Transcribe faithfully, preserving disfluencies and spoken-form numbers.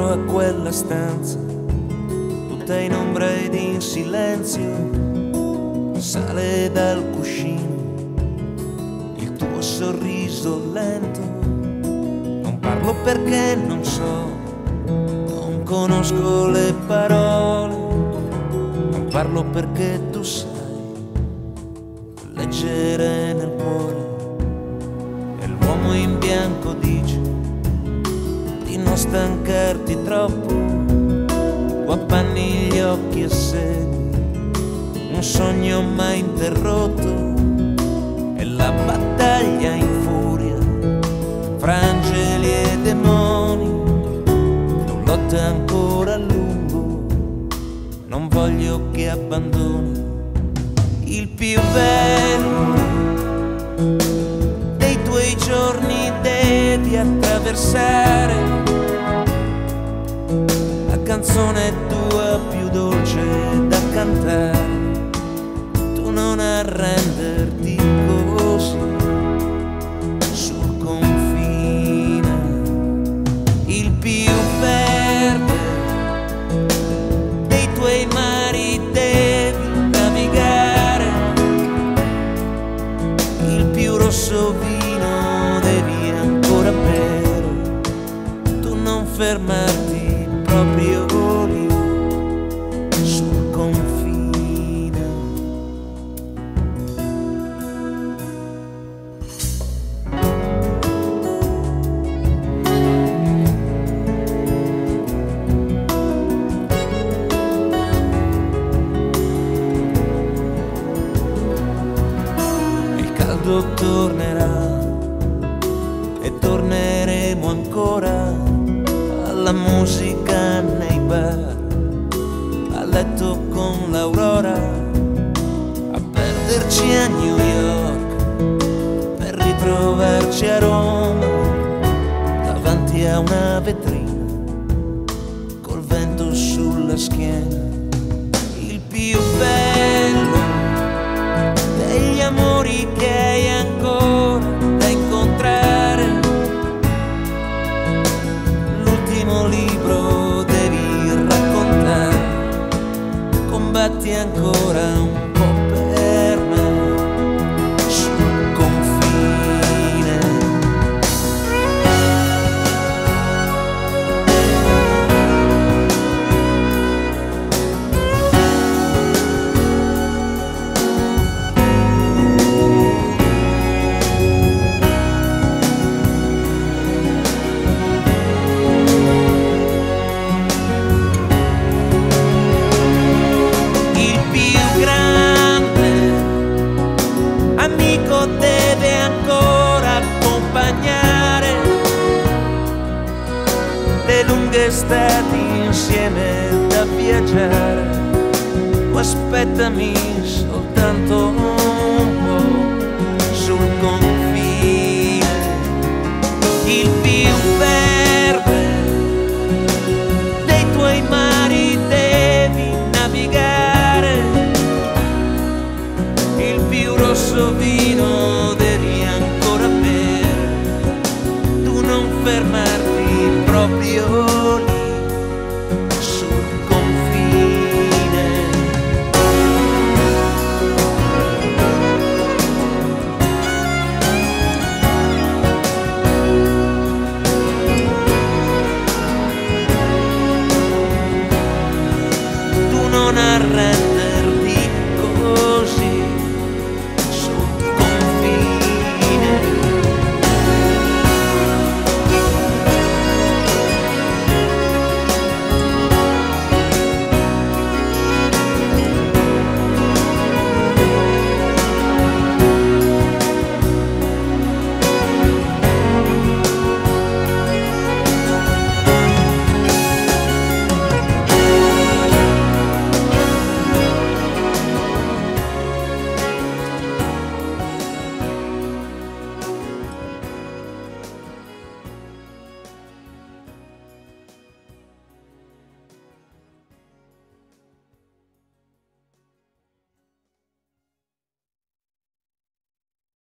dentro a quella stanza, tutta in ombra ed in silenzio, sale dal cuscino il tuo sorriso lento. Non parlo perché non so, non conosco le parole, non parlo perché tu sai leggere nel cuore. E l'uomo in bianco dice di non stancarti troppo, o appanni gli occhi e segui un sogno mai interrotto. E la battaglia in furia fra angeli e demoni non lotta ancora a lungo, non voglio che abbandoni. Il più bello dei tuoi giorni devi attraversare, la canzone tua più dolce da cantare. Tu non arrenderti così sul confine. Il più verde dei tuoi mari devi navigare, il più rosso vino devi ancora bere. Tu non fermarti proprio lì sul confine. Il caldo tornerà e torneremo ancora alla musica nei bar, a letto con l'aurora, a perderci a New York per ritrovarci a Roma, davanti a una vetrina col vento sulla schiena. Il più bello degli amori che hai ancora da incontrare, l'ultimo libro devi raccontare. Combatti ancora un po' per me sul confine. Amico deve ancora accompagnare le lunghe estati insieme da viaggiare. O aspettami soltanto